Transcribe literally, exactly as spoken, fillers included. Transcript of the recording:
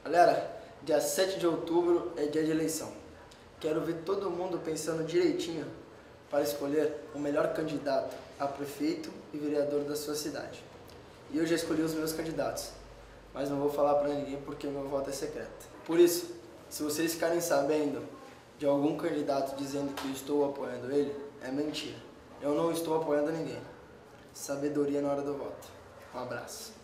Galera, dia sete de outubro é dia de eleição. Quero ver todo mundo pensando direitinho para escolher o melhor candidato a prefeito e vereador da sua cidade. E eu já escolhi os meus candidatos, mas não vou falar para ninguém porque meu voto é secreto. Por isso, se vocês ficarem sabendo de algum candidato dizendo que eu estou apoiando ele, é mentira. Eu não estou apoiando ninguém. Sabedoria na hora do voto. Um abraço.